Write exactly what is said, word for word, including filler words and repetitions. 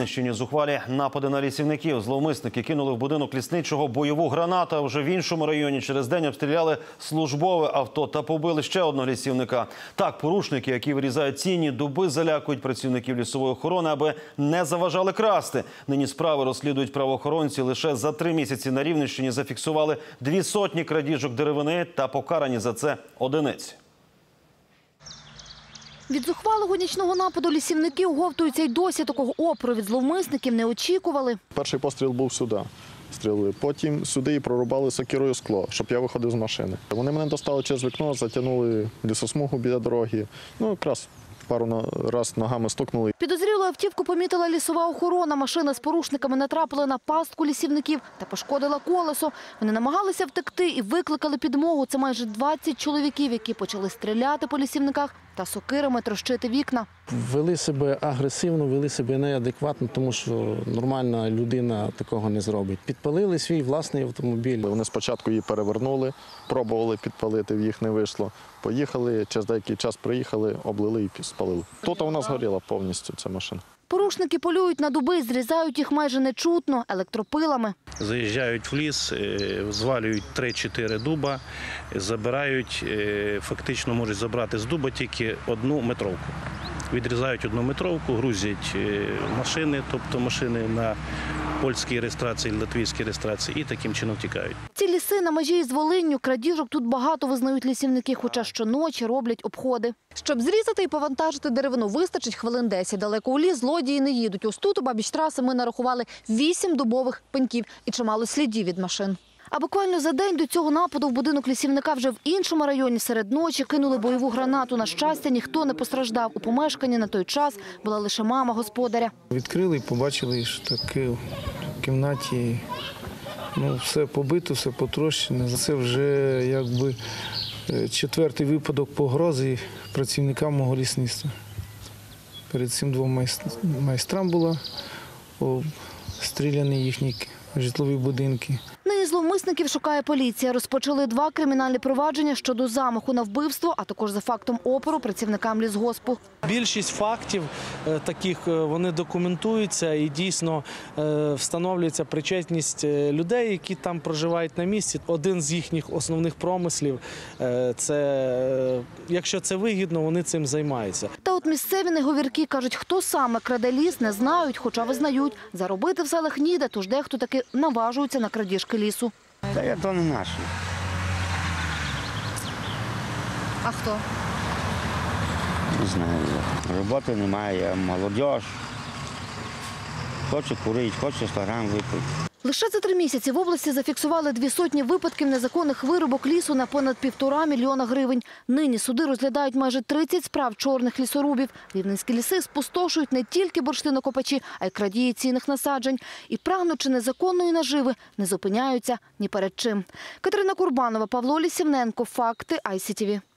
Рівненщині зухвалі напади на лісівників. Зловмисники кинули в будинок лісничого бойову гранату, а вже в іншому районі через день обстріляли службове авто та побили ще одного лісівника. Так, порушники, які вирізають цінні дуби, залякують працівників лісової охорони, аби не заважали красти. Нині справи розслідують правоохоронці. Лише за три місяці на Рівненщині зафіксували дві сотні крадіжок деревини та покарані за це одиниці. Від зухвалого нічного нападу лісівники оговтуються й досі. Такого опору від зловмисників не очікували. Перший постріл був сюди. Стрілили. Потім сюди і прорубали сокирою скло, щоб я виходив з машини. Вони мене достали через вікно, затягнули лісосмугу біля дороги. Ну, якраз пару разів ногами стукнули. Підозрілу автівку помітила лісова охорона. Машина з порушниками натрапила на пастку лісівників та пошкодила колесо. Вони намагалися втекти і викликали підмогу. Це майже двадцять чоловіків, які почали стріляти по лісівниках та сокирами трощити вікна. Вели себе агресивно, вели себе неадекватно, тому що нормальна людина такого не зробить. Підпалили свій власний автомобіль. Вони спочатку її перевернули, пробували підпалити, в їх не вийшло. Поїхали, через деякий час приїхали, облили і спалили. Тут у нас горіла повністю ця машина. Порушники полюють на дуби, зрізають їх майже нечутно електропилами. Заїжджають в ліс, звалюють три-чотири дуба, забирають, фактично можуть забрати з дуба тільки одну метровку. Відрізають одну метровку, грузять машини, тобто машини на польській реєстрації, латвійській реєстрації, і таким чином тікають. Ці ліси на межі із Волинню, крадіжок тут багато, визнають лісівники, хоча щоночі роблять обходи. Щоб зрізати і повантажити деревину, вистачить хвилин десять. Далеко у ліс злодії не їдуть. Ось тут, у бабіч траси, ми нарахували вісім дубових пеньків і чимало слідів від машин. А буквально за день до цього нападу в будинок лісівника вже в іншому районі серед ночі кинули бойову гранату. На щастя, ніхто не постраждав. У помешканні на той час була лише мама господаря. Відкрили і побачили, що таке в кімнаті ну, все побито, все потрощене. Це вже якби четвертий випадок погрози працівникам мого лісництва. Перед цим двом майстрам було стріляні їхні житлові будинки. Нині зловмисників шукає поліція. Розпочали два кримінальні провадження щодо замаху на вбивство, а також за фактом опору працівникам лісгоспу. Більшість фактів таких вони документуються і дійсно встановлюється причетність людей, які там проживають на місці. Один з їхніх основних промислів – це, якщо це вигідно, вони цим займаються. Та от місцеві неговірки кажуть, хто саме краде ліс, не знають, хоча визнають. Заробити в селах ніде, тож дехто таки наважується на крадіжки лісу. Та я то не наш. А хто? Не знаю. Роботи немає, молодь. Хоче курити, хоче сто грам випити. Лише за три місяці в області зафіксували дві сотні випадків незаконних вирубок лісу на понад півтора мільйона гривень. Нині суди розглядають майже тридцять справ чорних лісорубів. Рівненські ліси спустошують не тільки бурштинокопачі, а й крадії цінних насаджень. І прагнучи незаконної наживи, не зупиняються ні перед чим. Катерина Курбанова, Павло Лісівненко. Факти ай сі ті ві.